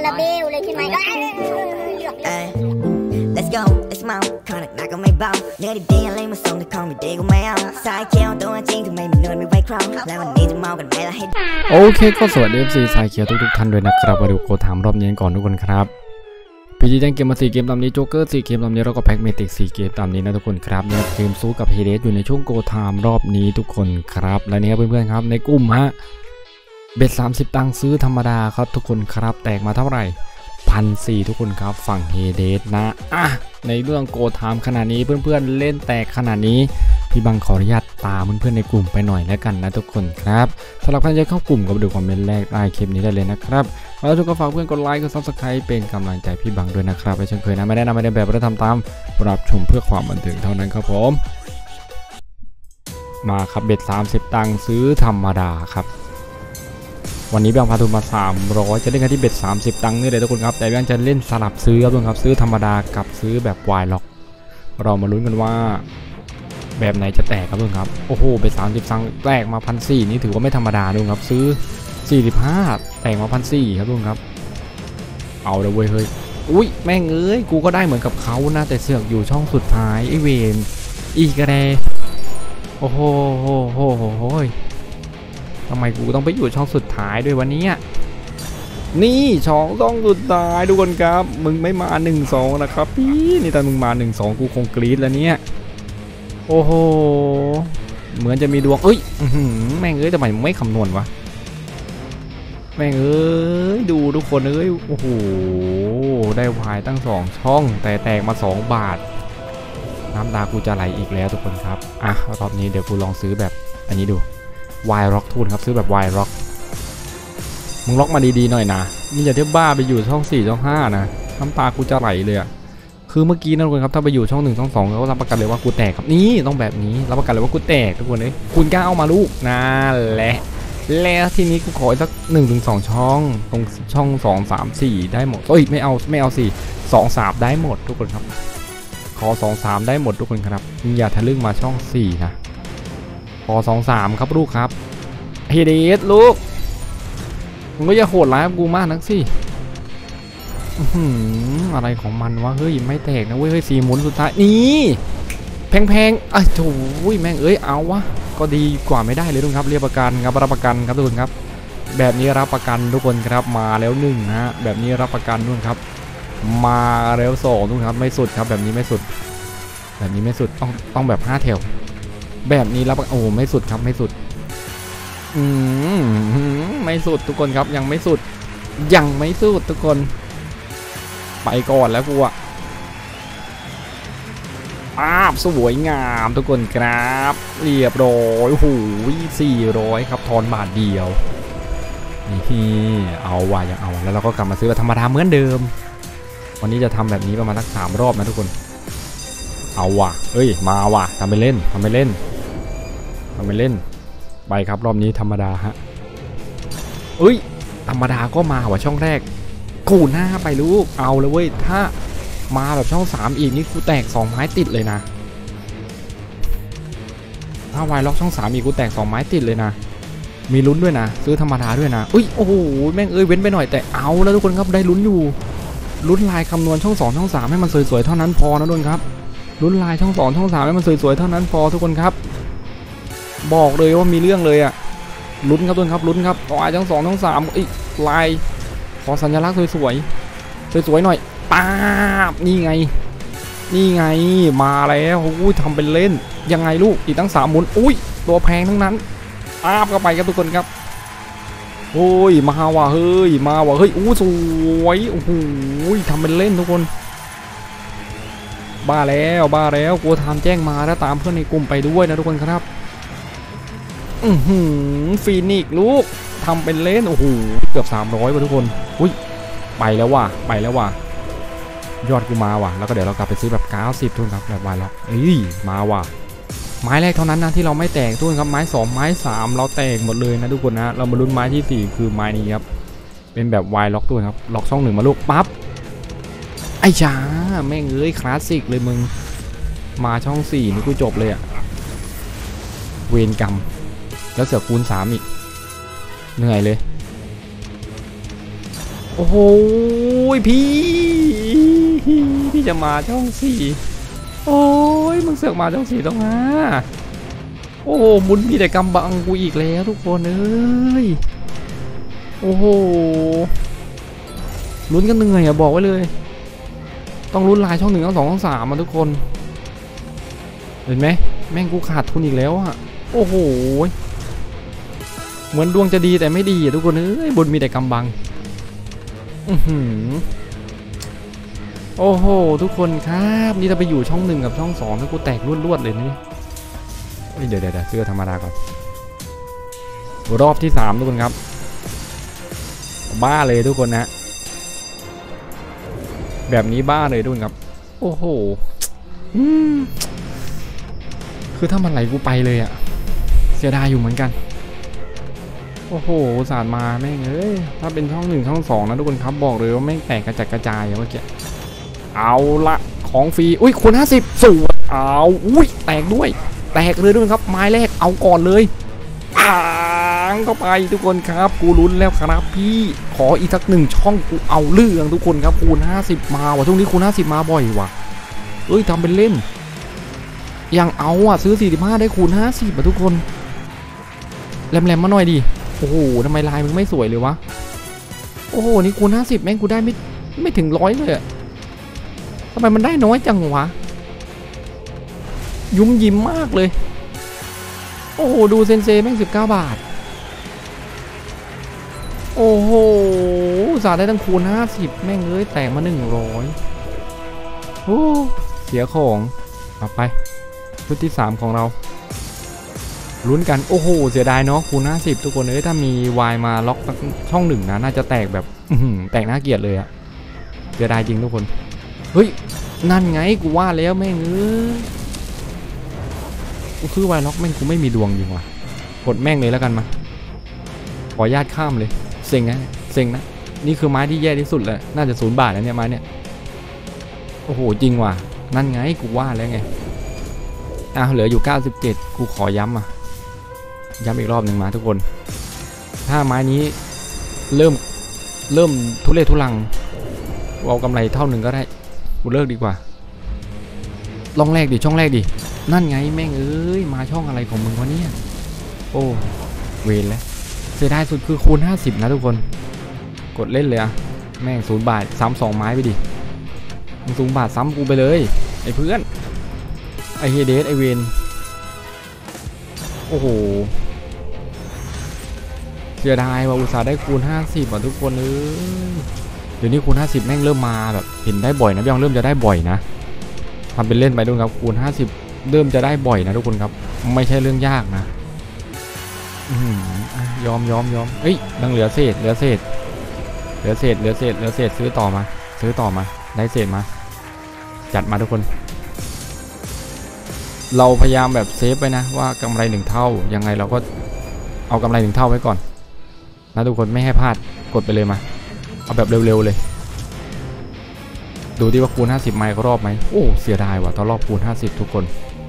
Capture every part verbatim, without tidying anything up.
ละเบลเลยใช่ไหมก็ Let's go Let's mount ขอหนักหนักก็ไม่เบาเนื้อดีๆอะไรมาส่งแต่ของไม่ดีก็ไม่เอาสายเขียวตัวจริงทำไมมันนวลไม่ไหวครองแล้ววันนี้จะเมากันไหมล่ะให้โอเคก็สวัสดี เอฟ ซี สายเขียวทุกๆท่านด้วยนะครับมาดูโกถามรอบนี้ก่อนทุกคนครับพีจีแจ้งเกมมาสี่เกมตามนี้โจ๊กเกอร์สี่เกมตามนี้แล้วก็แพ็กเมติกสี่เกมตามนี้นะทุกคนครับเนี่ยเกมสู้กับเฮเดสอยู่ในช่วงโกถามรอบนี้ทุกคนครับและนี่ครับเพื่อนๆครับในกลุ่มฮะเบ็ดสามสิบตังค์ซื้อธรรมดาครับทุกคนครับแตกมาเท่าไหร่พันสี่ทุกคนครับฝั่งเฮเดสนะอ่ะในเรื่องโกถามขนาดนี้เพื่อนๆเล่นแตกขนาดนี้พี่บังขออนุญาตตามเพื่อนๆในกลุ่มไปหน่อยแล้วกันนะทุกคนครับสำหรับท่านจะเข้ากลุ่มก็ดูคอมเมนต์แรกใต้คลิปนี้ได้เลยนะครับแล้วทุกคนฝากเพื่อนกดไลค์กดซับสไครป์เป็นกำลังใจพี่บังด้วยนะครับและเช่นเคยนะไม่ได้นำไม่ได้แบบเราทำตามรับชมเพื่อความบันเทิงเท่านั้นครับผมมาครับเบ็ดสามสิบตังค์ซื้อธรรมดาครับวันนี้แบงค์พาทุนมาสามร้อยจะเล่นกันที่เบ็ดสามสิบตังค์นี่เลยทุกคนครับแต่แบงค์จะเล่นสลับซื้อครับทุกคนครับซื้อธรรมดากับซื้อแบบวายล็อกเรามาลุ้นกันว่าแบบไหนจะแตกครับทุกคนครับโอ้โหเบ็ดสามสิบตังค์แตกมาพันสี่นี่ถือว่าไม่ธรรมดาทุกคนครับซื้อสี่สิบห้าแตกมาพันสี่ครับทุกคนครับเอาเลยเว้ยเฮ้ยอุ้ยแม่งเอ้ยกูก็ได้เหมือนกับเขานะแต่เสือกอยู่ช่องสุดท้ายไอเวนอีกกระเดโอ้โหโหโหโหทำไมกูต้องไปอยู่ช่องสุดท้ายด้วยวันนี้นี่ช่องต้องสุดท้ายทุกคนครับมึงไม่มาหนึ่งสองนะครับพี่นี่ตอนมึงมาหนึ่งสองกูคงกรี๊ดแล้วเนี่ยโอ้โหเหมือนจะมีดวงเอ้ยแม่งเอ้ยทำไมมึงไม่คำนวณวะแม่งเอ้ยดูทุกคนเอ้ยโอ้โหได้วายตั้งสองช่องแต่แตกมาสองบาทน้ำตากูจะไหลอีกแล้วทุกคนครับอ่ะรอบนี้เดี๋ยวกูลองซื้อแบบอันนี้ดูวายล็อกทูนครับซื้อแบบวายล็อกมึงล็อกมาดีๆหน่อยนะมึงอย่าเที่ยวบ้าไปอยู่ช่องสี่ช่องห้านะน้ำตากูจะไหลเลยอะคือเมื่อกี้นะทุกคนครับถ้าไปอยู่ช่องหนึ่งช่องสองเขารับประกันเลยว่ากูแตกครับนี่ต้องแบบนี้รับประกันเลยว่ากูแตกทุกคนเลยคุณกล้าเอามาลูกนั่นแหละแล้วทีนี้กูขอสักหนึ่งถึงสองช่องตรงช่องสองสามสี่ได้หมดเอ้ยไม่เอาไม่เอาสี่สองสามได้หมดทุกคนครับขอสองสามได้หมดทุกคนครับอย่าทะลึ่งมาช่องสี่นะขอสองสามครับลูกครับเฮเดสลูกมึงก็อย่าโหดร้ายกับกูมากนักสิอะไรของมันวะเฮ้ยไม่แตกนะเว้ยเฮ้ยสี่หมุนสุดท้ายนี่แพงๆอ่ะโถ่แม่งเอ้ยเอาวะก็ดีกว่าไม่ได้เลยทุกคนครับเรียกประกันครับรับประกันครับทุกคนครับแบบนี้รับประกันทุกคนครับมาแล้วหนึ่งฮะแบบนี้รับประกันทุกคนครับมาแล้วสองทุกคนครับไม่สุดครับแบบนี้ไม่สุดแบบนี้ไม่สุดต้องต้องแบบห้าแถวแบบนี้รับโอ้ไม่สุดครับไม่สุดอืมไม่สุดทุกคนครับยังไม่สุดยังไม่สุดทุกคนไปก่อนแล้วกูอะภาพสวยงามทุกคนครับเรียบร้อยโอ้โหสี่ร้อยครับทอนบาทเดียวนี่เอาว่ะยังเอาแล้วเราก็กลับมาซื้อแบบธรรมดาเหมือนเดิมวันนี้จะทำแบบนี้ประมาณสักสามรอบนะทุกคนเอาว่ะเอ้ยมาว่ะทำไปเล่นทำไปเล่นทำไปเล่นไปครับรอบนี้ธรรมดาฮะเอ้ยธรรมดาก็มาว่ะช่องแรกกูหน้าไปลูกเอาเลยเว้ยถ้ามาแบบช่องสามอีกนี่กูแตกสองไม้ติดเลยนะถ้าวายล็อกช่องสามอีกกูแตกสองไม้ติดเลยนะมีลุ้นด้วยนะซื้อธรรมดาด้วยนะอุ้ยโอ้โหแม่งเอ้ยเว้นไปหน่อยแต่เอาแล้วทุกคนครับได้ลุ้นอยู่ลุ้นลายคำนวณช่องสองช่องสามให้มันสวยๆเท่านั้นพอนะทุกคนครับลุ้นลายช่องสองช่องสามให้มันสวยๆเท่านั้นพอทุกคนครับบอกเลยว่ามีเรื่องเลยอะลุ้นครับทุกคนครับลุ้นครับลายช่องสองช่องสามอีกลายขอสัญลักษณ์สวยๆสวยๆหน่อยป้าบนี่ไงนี่ไงมาแล้วอุ้ยทำเป็นเล่นยังไงลูกอีกตั้งสามหมุนอุ้ยตัวแพงทั้งนั้นอาบเข้าไปครับทุกคนครับโอ้ยมาว่ะเฮ้ยมาว่ะเฮ้ยอู้สวยโอ้โหทำเป็นเล่นทุกคนบ้าแล้วบ้าแล้วกูทำแจ้งมาแล้วตามเพื่อนในกลุ่มไปด้วยนะทุกคนครับอือหือฟีนิกลูกทำเป็นเล่นโอ้โหเกือบสามร้อยว่ะทุกคนอุ้ยไปแล้วว่ะไปแล้วว่ะยอดกูมาว่ะแล้วก็เดี๋ยวเรากลับไปซื้อแบบเก้าสิบทุนครับแบบวายล็อกเอ้ยมาว่ะไม้แรกเท่านั้นนะที่เราไม่แตกทุนครับไม้สองไม้สามเราแตกหมดเลยนะทุกคนนะเรามาลุ้นไม้ที่สี่คือไม้นี้ครับเป็นแบบวายล็อกทุนครับล็อกช่องหนึ่งมาลูกปั๊บไอ้ช้าแม่งเอ้ยคลาสสิกเลยมึงมาช่องสี่นี่กูจบเลยอะเวรกรรมแล้วเสือคูณสามอีกเหนื่อยเลยโอ้โหพี่พี่จะมาช่องสี่โอ้ยมึงเสือกมาช่องสี่ต้องมาโอ้โหมุนมีแต่กำบังกูอีกแล้วทุกคนเอ้ยโอ้โหลุ้นกันเหนื่อยอะบอกไว้เลยต้องลุ้นลายช่องหนึ่งช่องสองช่องสามมาทุกคนเห็นไหมแม่งกูขาดทุนอีกแล้วอะโอ้โหเหมือนดวงจะดีแต่ไม่ดีอะทุกคนเอ้ยบนมีแต่กำบังอือหือโอ้โหทุกคนครับนี่ถ้าไปอยู่ช่องหนึ่งกับช่องสองถ้ากูแตกรวดๆเลยนี่เดี๋ยวเดี๋ยวเสื้อธรรมดาก่อนรอบที่สามทุกคนครับบ้าเลยทุกคนนะแบบนี้บ้าเลยทุกคนครับโอ้โหอืมคือถ้ามันไหลกูไปเลยอะเสียดายอยู่เหมือนกันโอ้โหสารมาแม่งเอ้ยถ้าเป็นช่องหนึ่งช่องสองนะทุกคนครับบอกเลยว่าแม่งแตกกระจัดกระจายอย่างเมื่อกี้เอาละของฟรีอุ้ยคูณห้าสิบสูตรเอาอุ้ยแตกด้วยแตกเลยด้วยครับไม้แรกเอาก่อนเลยอ่างเข้าไปทุกคนครับกูลุ้นแล้วครับพี่ขออีกสักหนึ่งช่องกูเอาเรื่องทุกคนครับคูณห้าสิบมาว่ะช่วงนี้คูณห้าสิบมาบ่อยว่ะเอ้ยทำเป็นเล่นยังเอาอ่ะซื้อสี่สิบห้าได้คูณห้าสิบอ่ะทุกคนแหลมๆมาหน่อยดิโอ้โหทำไมลายมึงไม่สวยเลยวะโอ้โหนี่คูณห้าสิบแม่งกูได้ไม่ไม่ถึงร้อยเลยอะทำไมมันได้น้อยจังวะยุ่มยิ้มมากเลยโอ้โหดูเซนเซแม่งสิบเก้าบาทโอ้โหสาได้ตั้งคูณห้าสิบแม่งเลยแตกมาหนึ่งร้อยโอ้เสียของเอาไปชุดที่สามของเราลุ้นกันโอ้โหเสียดายเนาะคูณห้าสิบทุกคนเอ้ยถ้ามีวายมาล็อกช่องหนึ่งนะน่าจะแตกแบบแตกน่าเกลียดเลยอะเสียดายจริงทุกคนเฮ้ยนั่นไงกูว่าแล้วแม่งเอ้ยกูคือวายล็อกแม่งกูไม่มีดวงจริงว่ะกดแม่งเลยแล้วกันมาขอญาตข้ามเลยเซ็งนะเซ็งนะนี่คือไม้ที่แย่ที่สุดเลยน่าจะศูนย์บาทนะเนี่ยไม้เนี่ยโอ้โหจริงว่ะนั่นไงกูว่าแล้วไงอ่ะเหลืออยู่เก้าสิบเจ็ดกูขอย้ำอ่ะย้ำอีกรอบหนึ่งมาทุกคนถ้าไม้นี้เริ่มเริ่มทุเรศทุลังเอากำไรเท่าหนึ่งก็ได้กูเลิกดีกว่าลองแรกดิช่องแรกดินั่นไงแม่งเอ้ยมาช่องอะไรของมึงวะเนี่ยโอ้เวรแล้วเสียดายสุดคือคูณห้าสิบนะทุกคนกดเล่นเลยอะแม่งศูนย์บาทซ้ำสองไม้ไปดิมึงศูนย์บาทซ้ำกูไปเลยไอ้เพื่อนไอ้เฮเดสไอ้เวนโอ้โหเสียดายว่าอุตส่าห์ได้คูณห้าสิบอ่ะทุกคนเอ้ยเดี๋ยวนี้คูณห้าสิบแม่งเริ่มมาแบบเห็นได้บ่อยนะพี่ยองเริ่มจะได้บ่อยนะทำเป็นเล่นไปด้วยครับคูณห้าสิบเริ่มจะได้บ่อยนะทุกคนครับไม่ใช่เรื่องยากนะยอมยอมยอมเอ้ยยังเหลือเศษเหลือเศษเหลือเศษเหลือเศษเหลือเศษซื้อต่อมาซื้อต่อมาได้เศษมาจัดมาทุกคนเราพยายามแบบเซฟไปนะว่ากำไรหนึ่งเท่ายังไงเราก็เอากำไรหนึ่งเท่าไว้ก่อนนะทุกคนไม่ให้พลาดกดไปเลยมาเอาแบบเร็วๆเลยดูที่ว่าคูณห้าสิบไมล์ก็รอบไหมโอ้เสียดายว่ะตอนรอบคูณห้าสิบทุกคน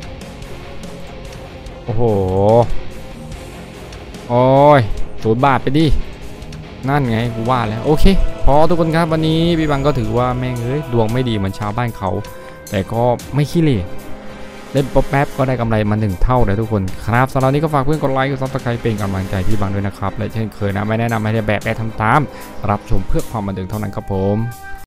โอ้โหโอ้ยศูนย์บาทไปดินั่นไงกูว่าแล้วโอเคพอทุกคนครับวันนี้พี่บังก็ถือว่าแม่งเอ้ยดวงไม่ดีเหมือนชาวบ้านเขาแต่ก็ไม่ขี้เหร่เล่นป๊อปแป๊บก็ได้กำไรมาหนึ่งเท่าเลยทุกคนครับสำหรับนี้ก็ฝากเพื่อนกดไลค์กดซับสไครป์เป็นกำลังใจพี่บังด้วยนะครับและเช่นเคยนะไม่แนะนำให้ได้แบบแอบทำตามรับชมเพื่อความบันเทิงเท่านั้นครับผม